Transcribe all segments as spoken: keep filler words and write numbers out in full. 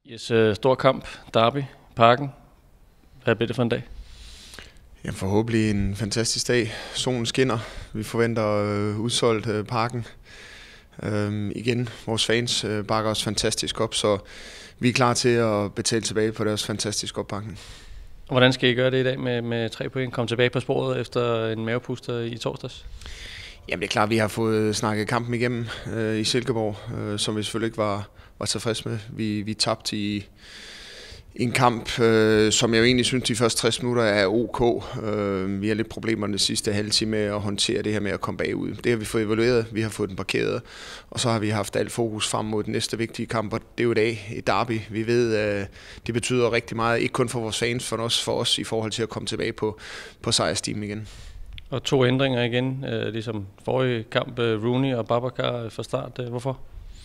Yes, øh, stor kamp, Derby, Parken. Hvad bliver det for en dag? Ja, forhåbentlig en fantastisk dag. Solen skinner. Vi forventer øh, udsolgt øh, Parken. Øhm, igen, vores fans øh, bakker os fantastisk op, så vi er klar til at betale tilbage på deres fantastiske oppakning. Hvordan skal I gøre det i dag med, med tre point? Komme tilbage på sporet efter en mavepuster i torsdags? Jamen det er klart, at vi har fået snakket kampen igennem øh, i Silkeborg, øh, som vi selvfølgelig ikke var, var tilfreds med. Vi, vi tabte i, i en kamp, øh, som jeg jo egentlig synes, de første tres minutter er ok. Øh, vi har lidt problemer den sidste halve time med at håndtere det her med at komme bagud. Det har vi fået evalueret, vi har fået den parkeret, og så har vi haft alt fokus frem mod den næste vigtige kamp, og det er jo i dag et derby. Vi ved, øh, det betyder rigtig meget, ikke kun for vores fans, men også for os i forhold til at komme tilbage på, på sejrstimen igen. Og to ændringer igen, øh, ligesom forrige kamp, øh, Rooney og Babacar fra start. Øh, hvorfor?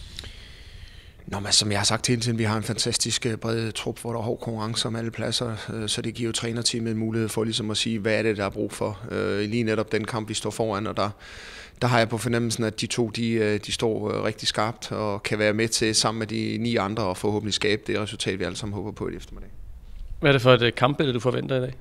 Nå, men som jeg har sagt hele tiden, vi har en fantastisk bred trup, hvor der er hård konkurrence om alle pladser, så det giver jo trænerteamet en mulighed for ligesom at sige, hvad er det, der er brug for. Lige netop den kamp, vi står foran, og der, der har jeg på fornemmelsen, at de to de, de står rigtig skarpt og kan være med til sammen med de ni andre og forhåbentlig skabe det resultat, vi alle sammen håber på i eftermiddag. Hvad er det for et kampbillede, du forventer i dag?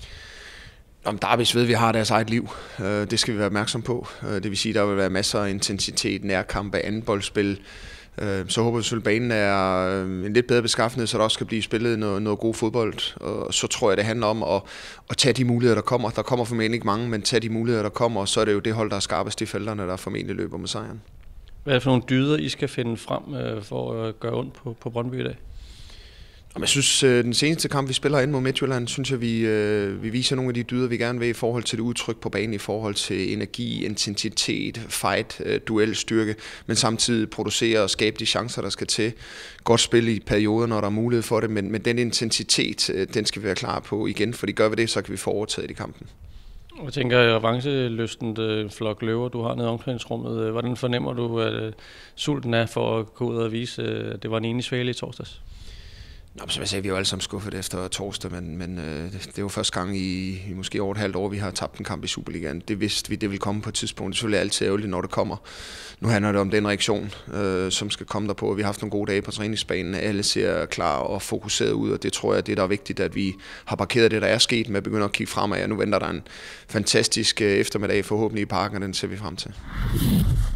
Om Derbys ved, at vi har deres eget liv. Det skal vi være opmærksom på. Det vil sige, at der vil være masser af intensitet, nærkampe, andenboldspil. Så håber jeg selvfølgelig, at banen er en lidt bedre beskaffenhed, så der også kan blive spillet noget, noget god fodbold. Og så tror jeg, det handler om at, at tage de muligheder, der kommer. Der kommer formentlig ikke mange, men tage de muligheder, der kommer, og så er det jo det hold, der er skarpest i felterne, der formentlig løber med sejren. Hvad er det for nogle dyder, I skal finde frem for at gøre ondt på, på Brøndby i dag? Jeg synes, den seneste kamp, vi spiller ind mod Midtjylland, synes jeg, vi, vi viser nogle af de dyder, vi gerne vil i forhold til det udtryk på banen, i forhold til energi, intensitet, fight, duel, styrke, men samtidig producere og skabe de chancer, der skal til. Godt spil i perioder, når der er mulighed for det, men, men den intensitet, den skal vi være klar på igen, for gør vi det, så kan vi få overtaget i kampen. Jeg tænker, revancelysten, flok løver, du har nede i omklædningsrummet. Hvordan fornemmer du, at sulten er for at gå ud og vise, at det var en enig svale i torsdags? Nå, som jeg sagde, vi er jo alle sammen skuffet efter torsdag, men, men øh, det, det er jo første gang i, i måske over et halvt år, vi har tabt en kamp i Superligaen. Det vidste vi, det ville komme på et tidspunkt. Det er selvfølgelig altid ærgerligt, når det kommer. Nu handler det om den reaktion, øh, som skal komme der på. Vi har haft nogle gode dage på træningsbanen. Alle ser klar og fokuseret ud, og det tror jeg, det der er vigtigt, at vi har parkeret det, der er sket, med at begynde at kigge fremad. Og nu venter der en fantastisk eftermiddag forhåbentlig i Parken, og den ser vi frem til.